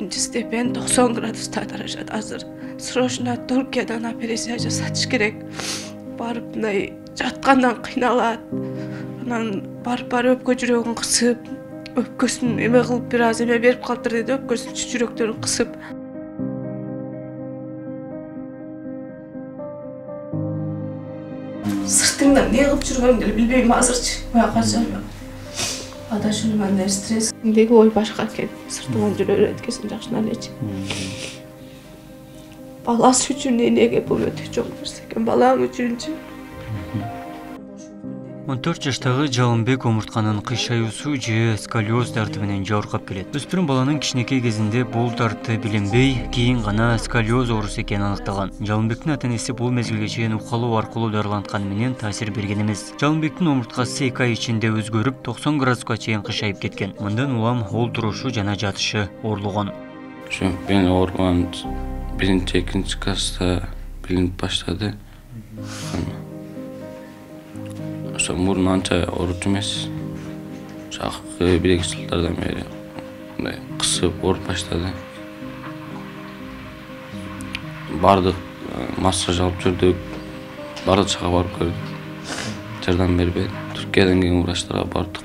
7 степень 90 градуста даражат азыр. Срочно Түркиядан операция жасатыш керек. Барып мындай жаткандан кыйналат. Анан барып өпкө жүрөгүн кысып, өпкөсүн эме кылып бир аз эме берип калдыр деди, өпкөсүн жүрөктөрүн кысып. Сыртыңдан не кылып жүргөнүмдү билбейм азырчы. Мага каржам. Адашым мындай стресс. Деги ой башка экен. Сыртыңдан жүрө эткесин жакшынан эч. Баласы үчүн энеге бул өтө чоң нерсе экен. Балам үчүнчү. 14 жаштагы Жалынбек омуртканын кыйшаюусу же сколиоз дарты менен жабыркап келет. Өспүрүм баланын кичинекей кезинде бул дарты билинбей, кийин гана сколиоз оорусу экени аныкталган. Жалынбектин ата-энеси бул мезгилге чейин укалоо аркылуу дарылантканы менен таасир берген эмес. Жалынбектин омурткасы 2 ай ичинде өзгөрүп, 90 градуска чейин кыйшайып кеткен. Мындан улам ол турушу жана жатышы оорлогон. Ben organ birinci, ikinci klasta bilinip başladı. Murun anca oruç emes. Bir-iki yıllardan beri kısıp orup başladı. Bardık, masaj alıp sürdük. Bardık çağa barıp gördük. Terden beri Türkiye'den gelen uğraşlara bardık.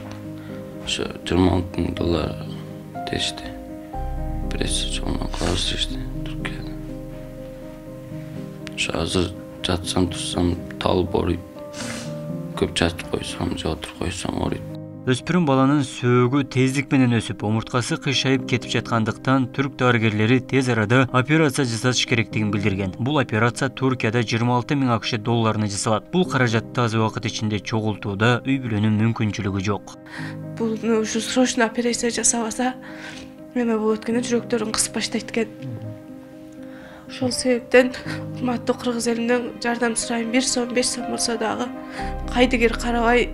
$26.000 değişti. Birisi çoğundan kalası işte Türkiye'de. Hazır catsam tutsam tal boruyup köp çatып koysam, jatır koysam oruyup. Өспүрүм баланын сөөгү тездик менен өсүп, омурткасы кыйшайып кетип жаткандыктан түрк дарыгерлери тез арада операция жасатыш керектигин билдирген. Бул операция Түркияда 26.000 акш долларына жасалат. Бул каражатты аз убакыт ичинде чогултууда үй бүлөнүн мүмкүнчүлүгү жок. Бул ушу срочно операция жасабаса, эме болот экен, жүрөктөрүн кысып баштайт экен. Ошол себептен урматтуу кыргыз элинен жардам сурайм. 1 сом, 5 сом болсо дагы кайдыгер карабай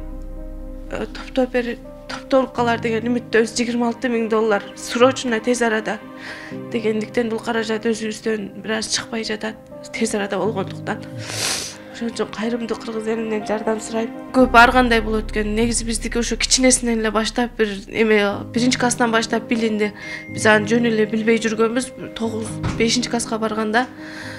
топтолуп калар деген үмүттөбүз. $26.000 срочно тез арада дегендиктен бул каражат өзүбүздөн бир аз чыкпай жатат, тез арада болгондуктан. Ошон үчүн кайрымдуу кыргыз элинен жардам сурайм. Көп ар кандай болот экен. Негизи биздики ошо кичинесинен эле баштап бир эме 1-класстан баштап билинди. Биз аны жөн эле билбей жүргөнбүз. 5-класска барганда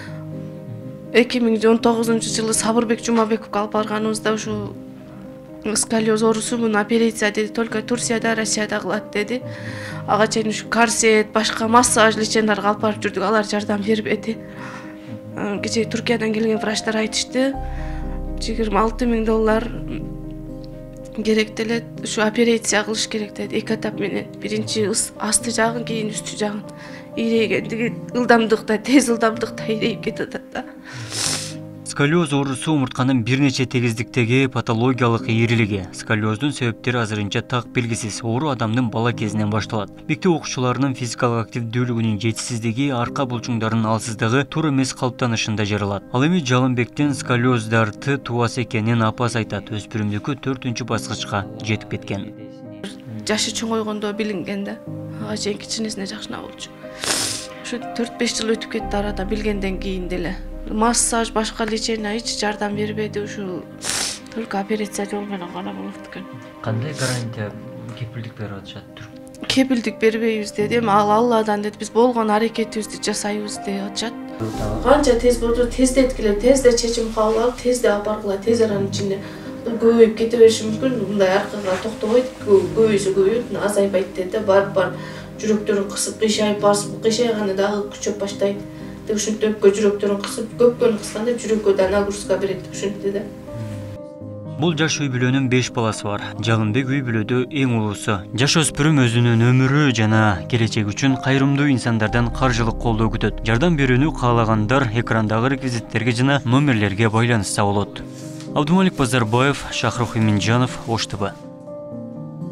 2019-жылы Сабырбек Жумабековго алып барганыбызда ушу сколиоз оорусу муну операция деди, только Турцияда, Россияда кылат деди. Ага чейин ушу корсет, башка массаж леченияларга алып барып жүрдүк, алар жардам бербеди. Кечээ Түркиядан келген врачтар айтышты, $26.000 керек делет, ушу операция кылыш керек деди. 2 этап менен. Биринчи асты жагын, кийин үстү жагын. Ийрегендиги ылдамдыкта, тез ылдамдыкта ийрейип кетет да. Сколиоз оорусу омуртканын бир нече тегиздиктеги патологиялык ийрилиги. Сколиоздун себептери азырынча так белгисиз. Оору адамдын бала кезинен башталат. Мектеп окуучуларынын физикалык активдүүлүгүнүн жетишсиздиги, арка булчуңдарынын алсыздыгы тур эмес калыптанышында жаралат. Ал эми Жалынбектин сколиоз дарты тубасы экенин апасы айтат. Өспүрүмдүкү 4-баскычка жетип кеткен. Жашы чоңойгондо билинген да. Ага чейин кичинесине жакшына болчу. Ушу 4-5 жыл өтүп кетти арада, билгенден кийин деле. Массаж, башка лечение эч жардам бербеди, ушу только операция жолу менен гана болот экен. Кандай гарантия кепилдик берип атышат? Кепилдик бербейбиз деди, эми ал Алладан деди, биз болгон аракетибизди жасайбыз деп атышат. Канча тез болду, тездет келет, тезде чечим кабыл алып, тезде алып баргыла, тез аранын ичинде көбөйүп кете бериши мүмкүн, мындай аркага токтобойт, көбөйөт, азайбайт деди, барып жүрөктөрүн кысып кыйшайып басып, кыйшайганда дагы күчөп баштайт. Ушинтип өпкө жүрөктөрүн кысып, көпкөнү кысканда жүрөккө да нагрузка берет, ушинтти да. Бул жаш үй бүлөнүн 5 баласы бар. Жалынбек үй бүлөдө эң улуусу. Жаш өспүрүм өзүнүн өмүрү жана келечеги үчүн кайрымдуу инсандардан каржылык колдоо күтөт. Жардам берүүнү каалагандар экрандагы реквизиттерге жана номерлерге байланышса болот. Абдумалик Базарбаев, Шахрух Иминджанов, Ош ТВ.